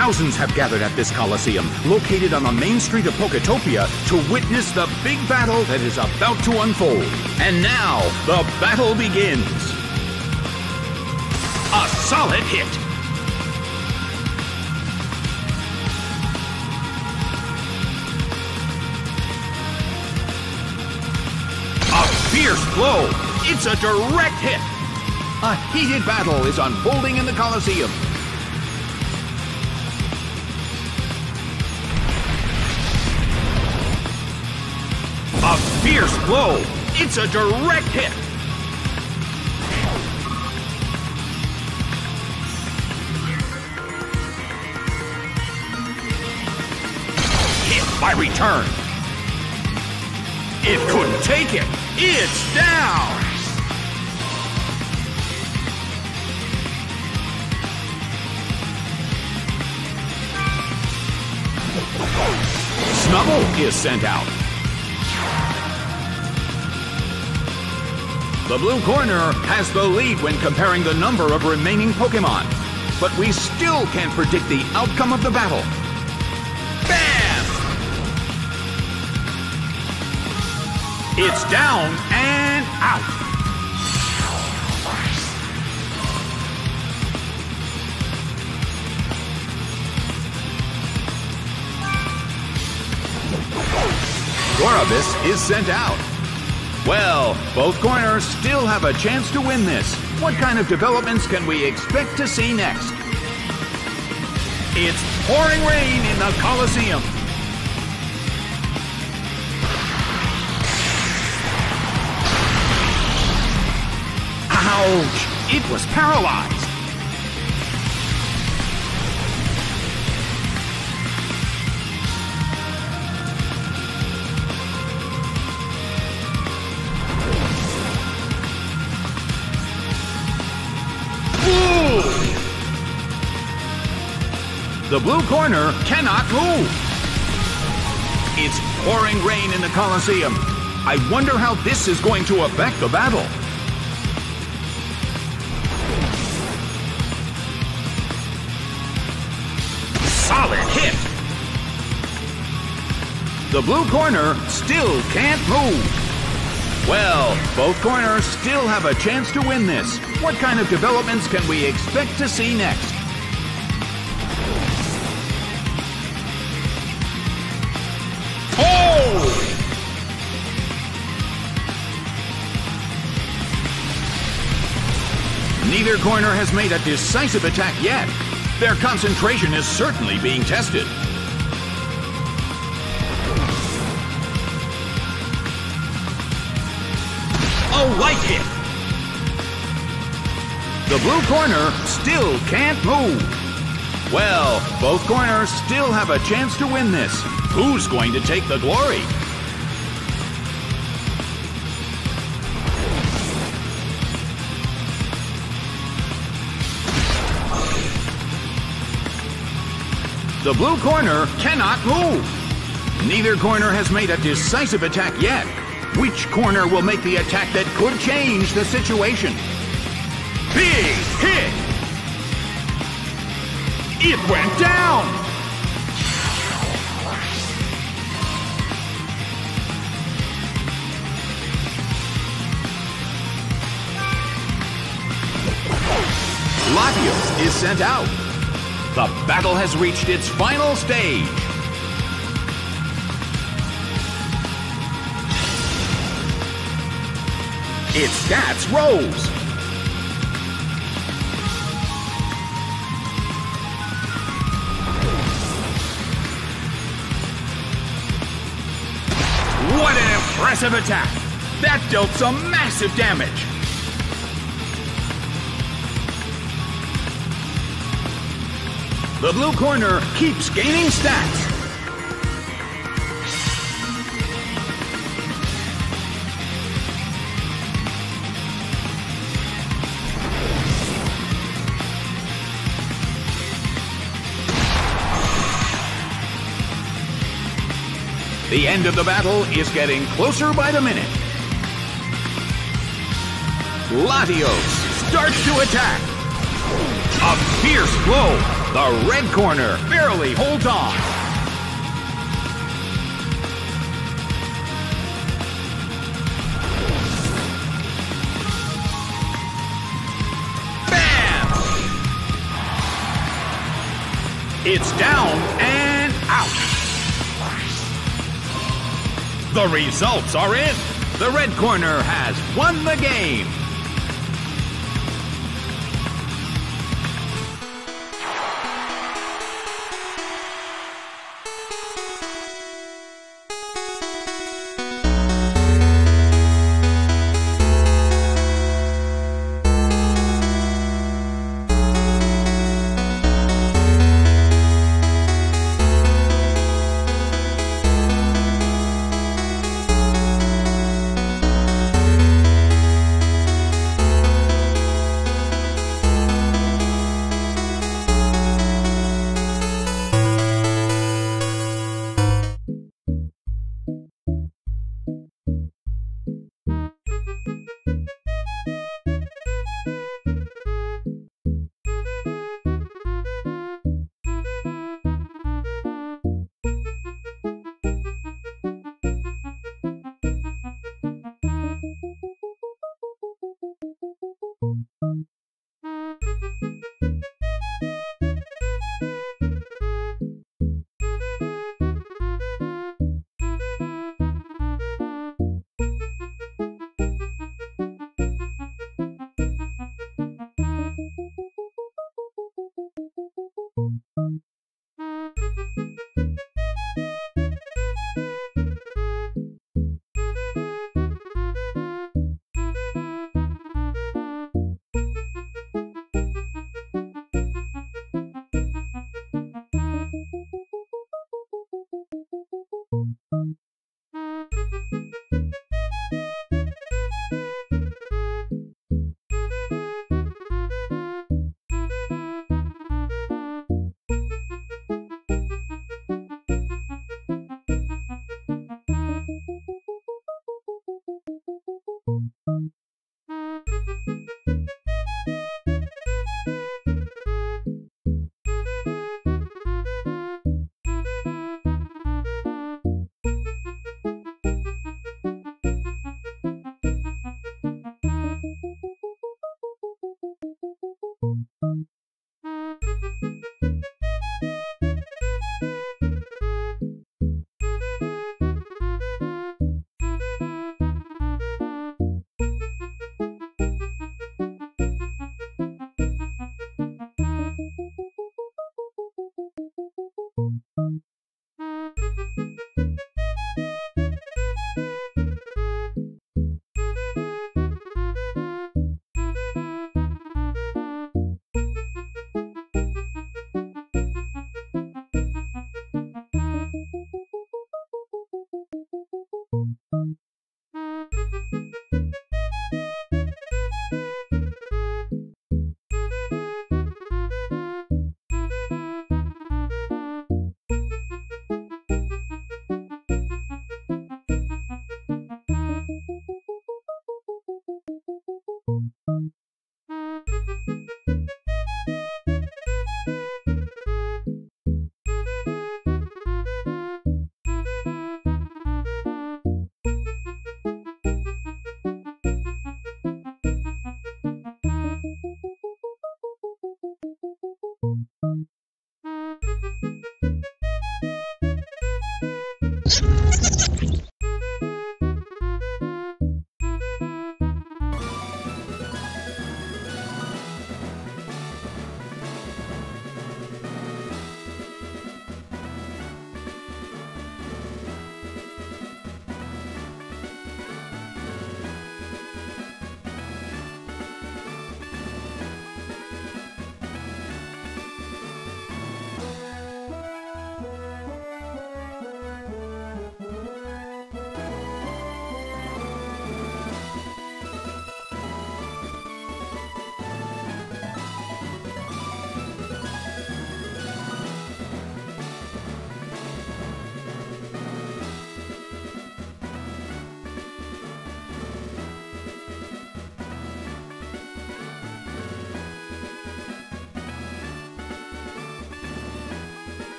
Thousands have gathered at this Coliseum, located on the main street of Poketopia, to witness the big battle that is about to unfold. And now, the battle begins. A solid hit. A fierce blow. It's a direct hit. A heated battle is unfolding in the Coliseum. A fierce blow. It's a direct hit. Hit by return. It couldn't take it. It's down. Snubbull is sent out. The blue corner has the lead when comparing the number of remaining Pokémon, but we still can't predict the outcome of the battle. Bam! It's down and out. Gorebyss is sent out. Well, both corners still have a chance to win this. What kind of developments can we expect to see next? It's pouring rain in the Coliseum. Ouch! It was paralyzed. The blue corner cannot move. It's pouring rain in the Coliseum. I wonder how this is going to affect the battle. Solid hit. The blue corner still can't move. Well, both corners still have a chance to win this. What kind of developments can we expect to see next? Neither corner has made a decisive attack yet. Their concentration is certainly being tested. A light hit. The blue corner still can't move. Well, both corners still have a chance to win this. Who's going to take the glory? The blue corner cannot move. Neither corner has made a decisive attack yet. Which corner will make the attack that could change the situation? Big hit! It went down! Latios is sent out. The battle has reached its final stage. Its stats rose. What an impressive attack! That dealt some massive damage. The blue corner keeps gaining stats. The end of the battle is getting closer by the minute. Latios starts to attack. A fierce blow. The red corner barely holds on. Bam! It's down and out. The results are in. The red corner has won the game.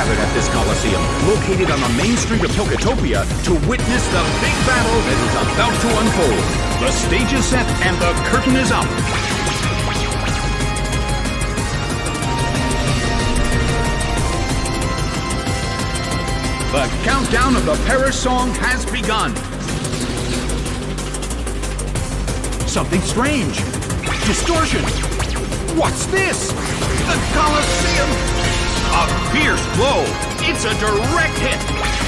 gathered at this Coliseum, located on the main street of Poketopia, to witness the big battle that is about to unfold. The stage is set and the curtain is up. The countdown of the Perish song has begun. Something strange. Distortion. What's this? The Coliseum. A fierce blow. It's a direct hit.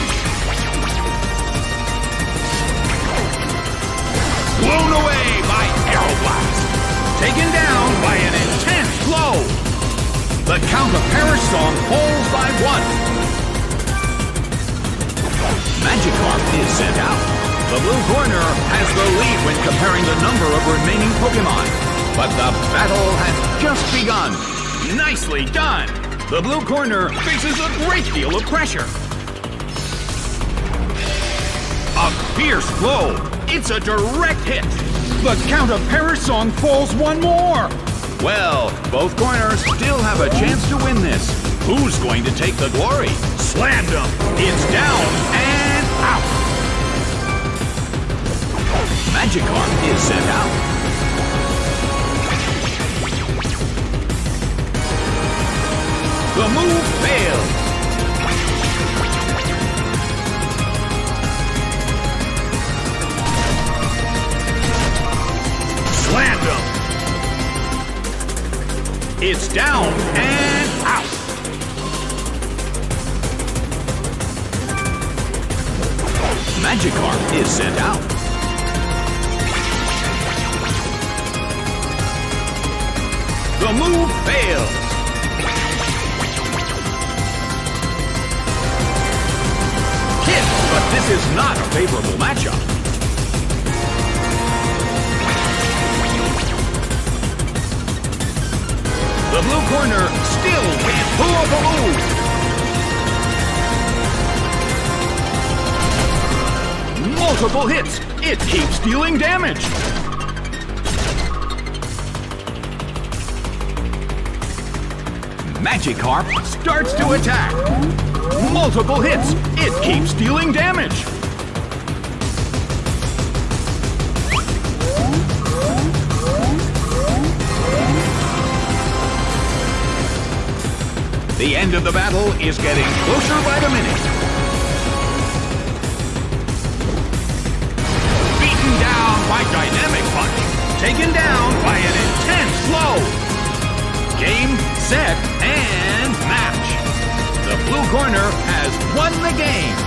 Blown away by Aeroblast. Taken down by an intense blow. The Count of Perish song falls by 1. Magikarp is sent out. The blue corner has the lead when comparing the number of remaining Pokemon. But the battle has just begun. Nicely done! The blue corner faces a great deal of pressure. A fierce blow. It's a direct hit. The Count of Perish song falls one more. Well, both corners still have a chance to win this. Who's going to take the glory? Slammed him. It's down and out. Magikarp is sent out. The move failed. Slammed him. It's down and out. Magikarp is sent out. The move failed. Hit, but this is not a favorable matchup. The blue corner still can't pull off a move. Multiple hits. It keeps dealing damage. Magikarp starts to attack. Multiple hits. It keeps dealing damage. The end of the battle is getting closer by the minute. Beaten down by Dynamic Punch. Taken down by an intense blow. Game, set, and match. The blue corner has won the game.